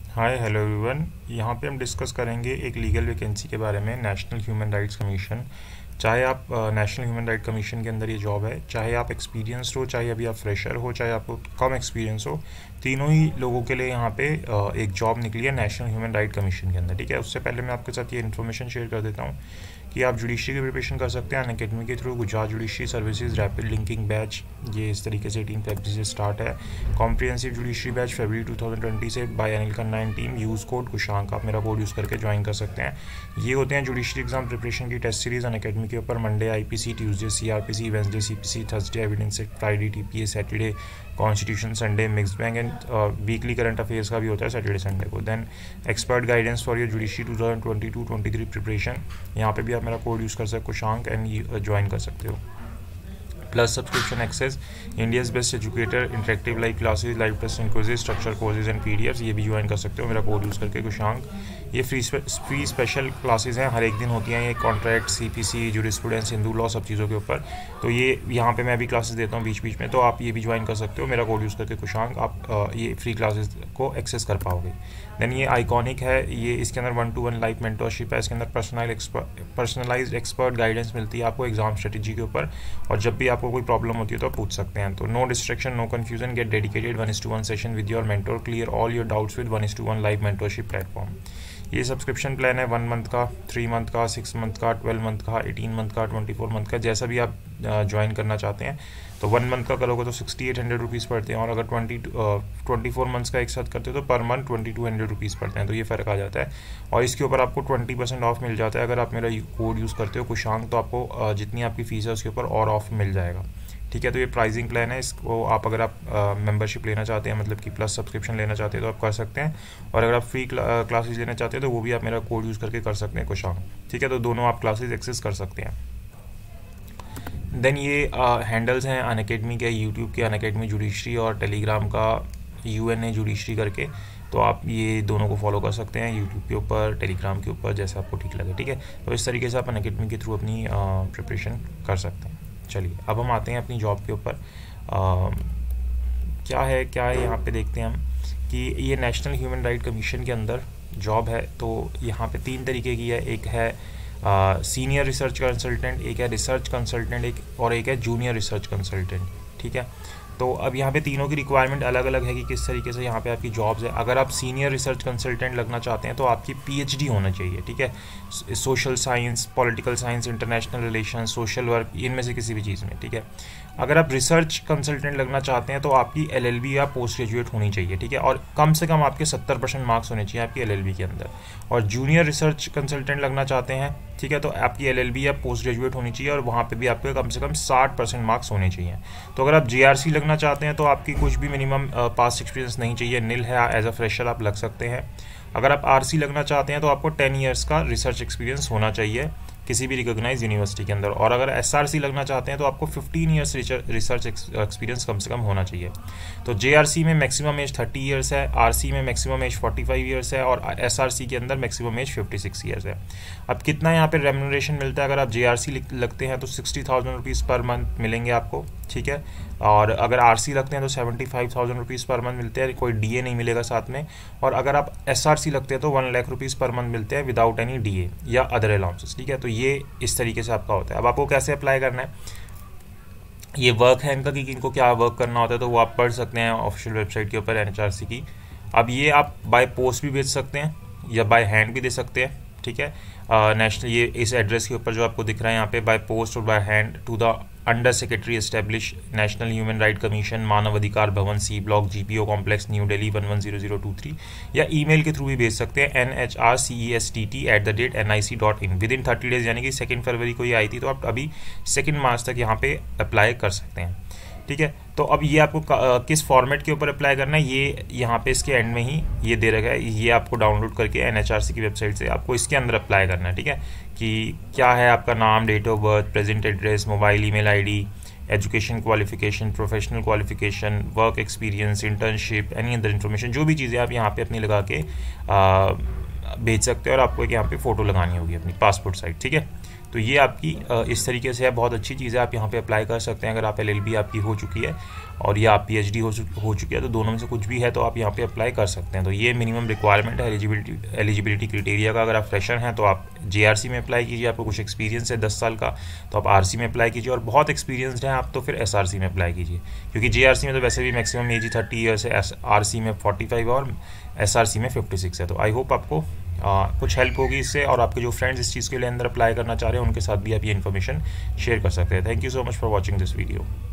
Hi hello everyone. यहाँ पे हम डिस्कस करेंगे एक लीगल वैकेंसी के बारे में, नेशनल ह्यूमन राइट्स कमीशन। चाहे आप नेशनल ह्यूमन राइट कमीशन के अंदर ये जॉब है, चाहे आप एक्सपीरियंस्ड हो, चाहे अभी आप फ्रेशर हो, चाहे आपको कम एक्सपीरियंस हो, तीनों ही लोगों के लिए यहाँ पे एक जॉब निकली है नेशनल ह्यूमन राइट कमीशन के अंदर। ठीक है, उससे पहले मैं आपके साथ ये इन्फॉर्मेशन शेयर कर देता हूँ कि आप जुडिशरी की प्रिपरेशन कर सकते हैं अनअकैडमी के through. Gujarat judiciary services rapid linking batch, ये इस तरीके से 18 फरवरी से स्टार्ट है। कॉम्प्रिहेंसिव जुडिशरी बैच फरवरी 2020 से by Anil Khanna and team. Use code Kushank, आप मेरा कोड यूज़ करके ज्वाइन कर सकते हैं। ये होते हैं जुडिशरी एग्जाम प्रिपरेशन की टेस्ट सीरीज अनअकैडमी के ऊपर। Monday IPC, Tuesday CrPC, Wednesday CPC, Thursday evidence, Friday TPA, Saturday constitution, Sunday mix bank and weekly current affairs का भी होता है सैटरडे संडे को। Then expert guidance for your judiciary 2022-23 preparation, यहाँ पे भी आप मेरा कोड यूज़ कर सकते हो कुशांक एंड ज्वाइन कर सकते हो। Plus subscription access, India's best educator, interactive live classes, live test and quizzes, structure courses and PDFs, ये भी ज्वाइन कर सकते हो मेरा कोड यूज़ करके कुशांक। ये फ्री स्पेशल क्लासेज हैं, हर एक दिन होती हैं ये। Contract, CPC, jurisprudence, Hindu law, सब चीज़ों के ऊपर। तो ये यहाँ पे मैं भी क्लासेस देता हूँ बीच बीच में, तो आप ये भी ज्वाइन कर सकते हो मेरा कोड यूज़ करके कुशांक। आप ये फ्री क्लासेस को एक्सेस कर पाओगे। देन ये आइकॉनिक है, ये इसके अंदर 1-to-1 लाइव मेंटरशिप है। इसके अंदर पर्सनलाइज्ड एक्सपर्ट गाइडेंस मिलती है आपको एग्जाम स्ट्रेटेजी के ऊपर, और जब भी आपको कोई प्रॉब्लम होती है तो आप पूछ सकते हैं। तो no distraction, no confusion, get dedicated 1:1 session with your mentor, clear all your doubts with 1:1 live mentorship platform. ये सब्सक्रिप्शन प्लान है 1 मंथ का, 3 मंथ का, 6 मंथ का, 12 मंथ का, 18 मंथ का, 24 मंथ का, जैसा भी आप ज्वाइन करना चाहते हैं। तो 1 मंथ का करोगे तो 6800 रुपीज़ पड़ते हैं, और अगर 24 मंथ्स का एक साथ करते हो तो पर मंथ 2200 रुपीज़ पड़ते हैं। तो ये फ़र्क आ जाता है, और इसके ऊपर आपको 20% ऑफ मिल जाता है अगर आप मेरा कोड यूज़ करते हो कुशांक। तो आपको जितनी आपकी फ़ीस है उसके ऊपर और ऑफ मिल जाएगा। ठीक है, तो ये प्राइसिंग प्लान है। इसको आप अगर आप मेंबरशिप लेना चाहते हैं, मतलब कि प्लस सब्सक्रिप्शन लेना चाहते हैं तो आप कर सकते हैं, और अगर आप फ्री क्लासेस लेना चाहते हैं तो वो भी आप मेरा कोड यूज़ करके कर सकते हैं कुशांक। ठीक है, तो दोनों आप क्लासेस एक्सेस कर सकते हैं। देन ये हैंडल्स हैं अनअकैडमी के, यूट्यूब के अनअकैडमी जुडिशरी, और टेलीग्राम का UNA जुडिशरी करके। तो आप ये दोनों को फॉलो कर सकते हैं यूट्यूब के ऊपर, टेलीग्राम के ऊपर, जैसे आपको ठीक लगे। ठीक है, तो इस तरीके से आप अनअकैडमी के थ्रू अपनी प्रिपरेशन कर सकते हैं। चलिए, अब हम आते हैं अपनी जॉब के ऊपर। क्या है यहाँ पे देखते हैं हम कि ये नेशनल ह्यूमन राइट कमीशन के अंदर जॉब है। तो यहाँ पे 3 तरीके की है, एक है सीनियर रिसर्च कंसल्टेंट, एक है रिसर्च कंसल्टेंट, और एक है जूनियर रिसर्च कंसल्टेंट। ठीक है, तो अब यहाँ पे तीनों की रिक्वायरमेंट अलग अलग है कि किस तरीके से यहाँ पे आपकी जॉब्स है। अगर आप सीनियर रिसर्च कंसल्टेंट लगना चाहते हैं तो आपकी PhD होना चाहिए। ठीक है, social science, political science, international relation, social work, इनमें से किसी भी चीज़ में। ठीक है, अगर आप रिसर्च कंसल्टेंट लगना चाहते हैं तो आपकी LLB या पोस्ट ग्रेजुएट होनी चाहिए। ठीक है, और कम से कम आपके 70% मार्क्स होने चाहिए आपकी LLB के अंदर। और जूनियर रिसर्च कंसल्टेंट लगना चाहते हैं, ठीक है, तो आपकी LLB या पोस्ट ग्रेजुएट होनी चाहिए, और वहाँ पे भी आपके कम से कम 60% मार्क्स होने चाहिए। तो अगर आप JRC लगना चाहते हैं तो आपकी कुछ भी मिनिमम पास्ट एक्सपीरियंस नहीं चाहिए, निल है, एज अ फ्रेशर आप लग सकते हैं। अगर आप RC लगना चाहते हैं तो आपको 10 ईयर्स का रिसर्च एक्सपीरियंस होना चाहिए किसी भी रिकॉग्नाइज यूनिवर्सिटी के अंदर। और अगर SRC लगना चाहते हैं तो आपको 15 ईयर्स रिसर्च एक्सपीरियंस कम से कम होना चाहिए। तो JRC में मैक्सिमम एज 30 ईयर्स है, RC में मैक्सिमम एज 45 ईयर्स है, और SRC के अंदर मैक्सिमम एज 56 ईयर्स है। अब कितना यहाँ पे रेम्यूनरेशन मिलता है, अगर आप JRC लगते हैं तो 60,000 रुपीज़ पर मंथ मिलेंगे आपको। ठीक है, और अगर RC लगते हैं तो 75,000 रुपीज़ पर मंथ मिलते हैं, कोई DA नहीं मिलेगा साथ में। और अगर आप SRC लगते हैं तो 1 लाख रुपीज़ पर मंथ मिलते हैं विदाउट एनी DA या अदर अलाउंसेस। ठीक है, तो ये इस तरीके से आपका होता है। अब आपको कैसे अप्लाई करना है, ये वर्क है इनका कि इनको क्या वर्क करना होता है, तो वो आप पढ़ सकते हैं ऑफिशियल वेबसाइट के ऊपर NHRC की। अब ये आप बाय पोस्ट भी भेज सकते हैं या बाय हैंड भी दे सकते हैं। ठीक है, नेशनल, ये इस एड्रेस के ऊपर जो आपको दिख रहा है यहाँ पे, बाय पोस्ट और by hand to the under secretary establish national human right commission, मानव अधिकार भवन, C block, GPO complex, new Delhi 110023, या ईमेल के थ्रू भी भेज सकते हैं NHRCESTT@nic.in। विद इन 30 डेज, यानी कि 2 फरवरी को ये आई थी, तो आप अभी 2 मार्च तक यहाँ पे अप्लाई कर सकते हैं। ठीक है, तो अब ये आपको किस फॉर्मेट के ऊपर अप्लाई करना है, ये यहाँ पे इसके एंड में ही ये दे रखा है। ये आपको डाउनलोड करके NHRC की वेबसाइट से आपको इसके अंदर अप्लाई करना है। ठीक है, कि क्या है आपका नाम, date of birth, present address, mobile, email ID, education qualification, professional qualification, work experience, internship, any other information, जो भी चीज़ें आप यहाँ पे अपनी लगा के भेज सकते हो। और आपको एक यहाँ पे फ़ोटो लगानी होगी अपनी पासपोर्ट साइज। ठीक है, तो ये आपकी इस तरीके से है, बहुत अच्छी चीज़ है, आप यहाँ पे अप्लाई कर सकते हैं। अगर आप LLB आपकी हो चुकी है और या आप PhD हो चुकी है, तो दोनों में से कुछ भी है तो आप यहाँ पे अप्लाई कर सकते हैं। तो ये मिनिमम रिक्वायरमेंट है एलिजिबिलिटी क्राइटेरिया का। अगर आप फ्रेशर हैं तो आप JRC में अप्लाई कीजिए, आपको कुछ एक्सपीरियंस है 10 साल का तो आप RC में अप्लाई कीजिए, और बहुत एक्सपीरियंसड हैं आप तो फिर SRC में अप्लाई कीजिए, क्योंकि JRC में तो वैसे भी मैक्सिमम एज 30 ईयर्स है, RC में 45 और SRC में 56 है। तो आई होप आपको कुछ हेल्प होगी इससे, और आपके जो फ्रेंड्स इस चीज़ के लिए अंदर अप्लाई करना चाह रहे हैं उनके साथ भी आप ये इन्फॉर्मेशन शेयर कर सकते हैं। Thank you so much for watching this video.